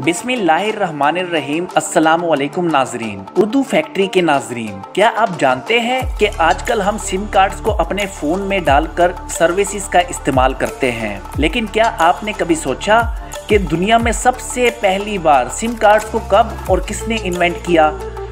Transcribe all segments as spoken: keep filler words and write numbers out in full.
बिस्मिल्लाहिर्रहमानिर्रहीम। अस्सलामु अलैकुम नाजरीन, उर्दू फैक्ट्री के नाजरीन, क्या आप जानते हैं कि आजकल हम सिम कार्ड्स को अपने फ़ोन में डालकर सर्विसेज का इस्तेमाल करते हैं, लेकिन क्या आपने कभी सोचा कि दुनिया में सबसे पहली बार सिम कार्ड्स को कब और किसने इन्वेंट किया?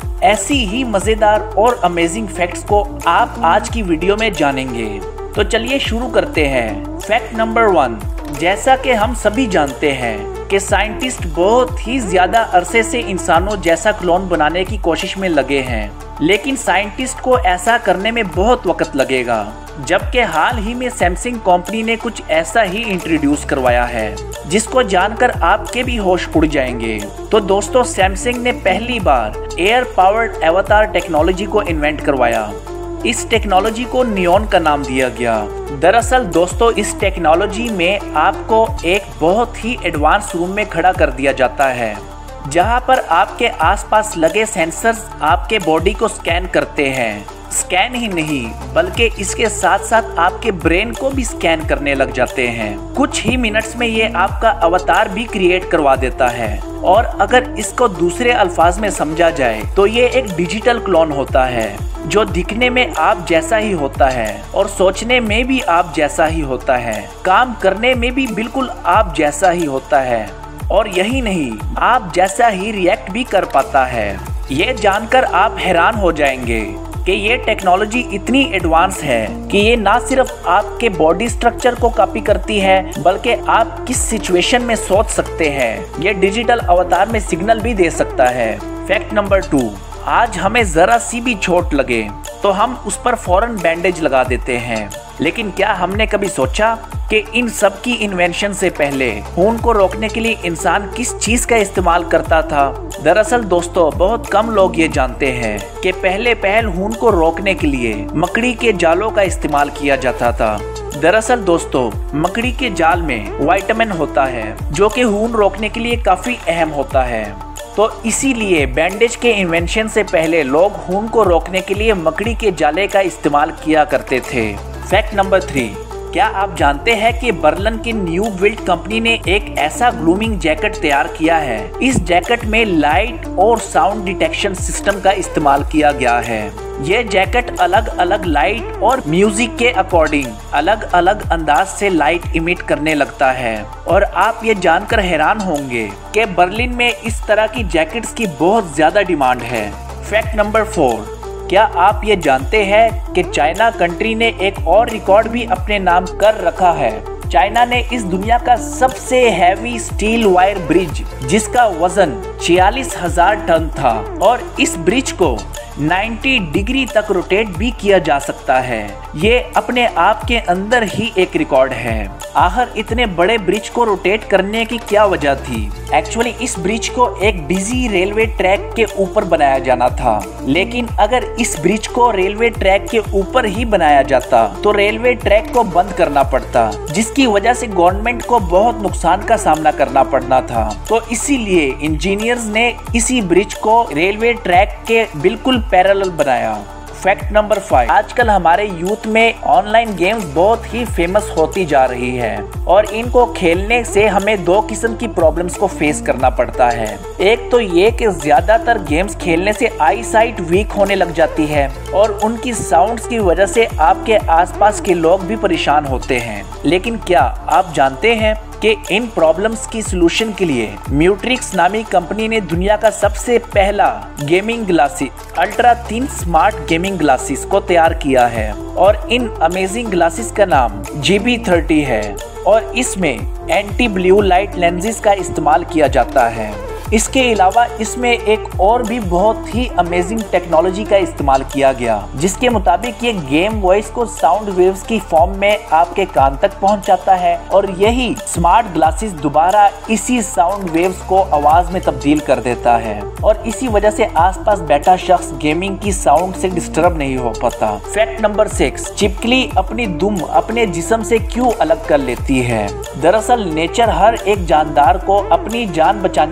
ऐसी ही मज़ेदार और अमेजिंग फैक्ट्स को आप आज की वीडियो में जानेंगे। तो चलिए शुरू करते हैं। फैक्ट नंबर वन, जैसा कि हम सभी जानते हैं कि साइंटिस्ट बहुत ही ज़्यादा अरसे से इंसानों जैसा क्लोन बनाने की कोशिश में लगे हैं, लेकिन साइंटिस्ट को ऐसा करने में बहुत वक्त लगेगा। जबकि हाल ही में सैमसंग कंपनी ने कुछ ऐसा ही इंट्रोड्यूस करवाया है जिसको जानकर आपके भी होश उड़ जाएंगे। तो दोस्तों, सैमसंग ने पहली बार एयर पावर्ड अवतार टेक्नोलॉजी को इन्वेंट करवाया। इस टेक्नोलॉजी को नियॉन का नाम दिया गया। दरअसल दोस्तों, इस टेक्नोलॉजी में आपको एक बहुत ही एडवांस रूम में खड़ा कर दिया जाता है, जहां पर आपके आसपास लगे सेंसर्स आपके बॉडी को स्कैन करते हैं। स्कैन ही नहीं, बल्कि इसके साथ साथ आपके ब्रेन को भी स्कैन करने लग जाते हैं। कुछ ही मिनट्स में ये आपका अवतार भी क्रिएट करवा देता है। और अगर इसको दूसरे अल्फाज में समझा जाए तो ये एक डिजिटल क्लोन होता है, जो दिखने में आप जैसा ही होता है और सोचने में भी आप जैसा ही होता है, काम करने में भी बिल्कुल आप जैसा ही होता है, और यही नहीं, आप जैसा ही रिएक्ट भी कर पाता है। ये जानकर आप हैरान हो जाएंगे कि ये टेक्नोलॉजी इतनी एडवांस है कि ये ना सिर्फ आपके बॉडी स्ट्रक्चर को कॉपी करती है, बल्कि आप किस सिचुएशन में सोच सकते हैं ये डिजिटल अवतार में सिग्नल भी दे सकता है। फैक्ट नंबर टू, आज हमें जरा सी भी चोट लगे तो हम उस पर फौरन बैंडेज लगा देते हैं, लेकिन क्या हमने कभी सोचा कि इन सब की इन्वेंशन से पहले खून को रोकने के लिए इंसान किस चीज का इस्तेमाल करता था? दरअसल दोस्तों, बहुत कम लोग ये जानते हैं कि पहले पहल खून को रोकने के लिए मकड़ी के जालों का इस्तेमाल किया जाता था। दरअसल दोस्तों, मकड़ी के जाल में विटामिन होता है जो कि खून रोकने के लिए काफी अहम होता है। तो इसीलिए बैंडेज के इन्वेंशन से पहले लोग खून को रोकने के लिए मकड़ी के जाले का इस्तेमाल किया करते थे। फैक्ट नंबर थ्री, क्या आप जानते हैं कि बर्लिन की न्यू बिल्ड कंपनी ने एक ऐसा ग्लूमिंग जैकेट तैयार किया है? इस जैकेट में लाइट और साउंड डिटेक्शन सिस्टम का इस्तेमाल किया गया है। ये जैकेट अलग अलग लाइट और म्यूजिक के अकॉर्डिंग अलग अलग अंदाज से लाइट इमिट करने लगता है, और आप ये जानकर हैरान होंगे कि बर्लिन में इस तरह की जैकेट्स की बहुत ज्यादा डिमांड है। फैक्ट नंबर फोर, क्या आप ये जानते हैं कि चाइना कंट्री ने एक और रिकॉर्ड भी अपने नाम कर रखा है? चाइना ने इस दुनिया का सबसे हैवी स्टील वायर ब्रिज, जिसका वजन छियालीस हजार टन था, और इस ब्रिज को नब्बे डिग्री तक रोटेट भी किया जा सकता है। ये अपने आप के अंदर ही एक रिकॉर्ड है। आखिर इतने बड़े ब्रिज को रोटेट करने की क्या वजह थी? एक्चुअली इस ब्रिज को एक बिजी रेलवे ट्रैक के ऊपर बनाया जाना था, लेकिन अगर इस ब्रिज को रेलवे ट्रैक के ऊपर ही बनाया जाता तो रेलवे ट्रैक को बंद करना पड़ता, जिसकी वजह से गवर्नमेंट को बहुत नुकसान का सामना करना पड़ना था। तो इसीलिए इंजीनियर्स ने इसी ब्रिज को रेलवे ट्रैक के बिल्कुल पैरेलल बनाया। फैक्ट नंबर फाइव, आजकल हमारे यूथ में ऑनलाइन गेम्स बहुत ही फेमस होती जा रही है, और इनको खेलने से हमें दो किस्म की प्रॉब्लम्स को फेस करना पड़ता है। एक तो ये कि ज्यादातर गेम्स खेलने से आई साइट वीक होने लग जाती है, और उनकी साउंड्स की वजह से आपके आसपास के लोग भी परेशान होते हैं। लेकिन क्या आप जानते हैं कि इन प्रॉब्लम्स की सलूशन के लिए म्यूट्रिक्स नामी कंपनी ने दुनिया का सबसे पहला gaming glasses ultra thin smart gaming glasses को तैयार किया है, और इन अमेजिंग ग्लासेस का नाम जी बी थर्टी है, और इसमें एंटी ब्लू लाइट लेंसेज का इस्तेमाल किया जाता है। इसके अलावा इसमें एक और भी बहुत ही अमेजिंग टेक्नोलॉजी का इस्तेमाल किया गया, जिसके मुताबिक ये गेम वॉइस को साउंड वेव्स की फॉर्म में आपके कान तक पहुंचाता है, और यही स्मार्ट ग्लासेस दोबारा इसी साउंड वेव्स को आवाज में तब्दील कर देता है, और इसी वजह से आसपास बैठा शख्स गेमिंग की साउंड से डिस्टर्ब नहीं हो पाता। फैक्ट नंबर सिक्स, छिपकली अपनी दुम अपने जिस्म से क्यों अलग कर लेती है? दरअसल नेचर हर एक जानदार को अपनी जान बचाने के लिए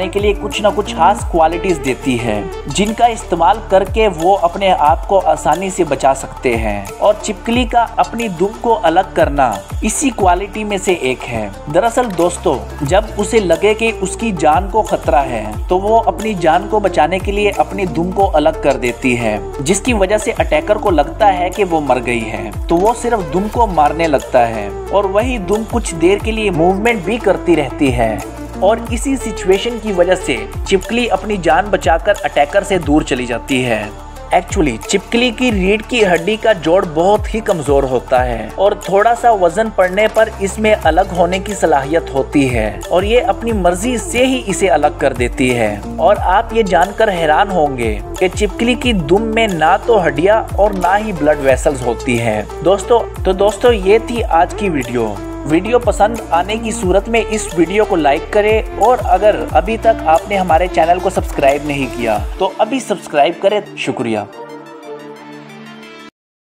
कुछ ना कुछ खास क्वालिटीज देती है जिनका इस्तेमाल करके वो अपने आप को आसानी से बचा सकते हैं। और छिपकली का अपनी दुम को अलग करना इसी क्वालिटी में से एक है। दरअसल दोस्तों, जब उसे लगे कि उसकी जान को खतरा है तो वो अपनी जान को बचाने के लिए अपनी दुम को अलग कर देती है, जिसकी वजह से अटैकर को लगता है कि वो मर गई है, तो वो सिर्फ दुम को मारने लगता है और वही दुम कुछ देर के लिए मूवमेंट भी करती रहती है। और इसी सिचुएशन की वजह से छिपकली अपनी जान बचाकर अटैकर से दूर चली जाती है। एक्चुअली छिपकली की रीढ़ की हड्डी का जोड़ बहुत ही कमजोर होता है और थोड़ा सा वजन पड़ने पर इसमें अलग होने की सलाहियत होती है और ये अपनी मर्जी से ही इसे अलग कर देती है। और आप ये जानकर हैरान होंगे कि छिपकली की दुम में ना तो हड्डियां और ना ही ब्लड वेसल्स होती है। दोस्तों तो दोस्तों ये थी आज की वीडियो। वीडियो पसंद आने की सूरत में इस वीडियो को लाइक करें और अगर अभी तक आपने हमारे चैनल को सब्सक्राइब नहीं किया तो अभी सब्सक्राइब करें। शुक्रिया।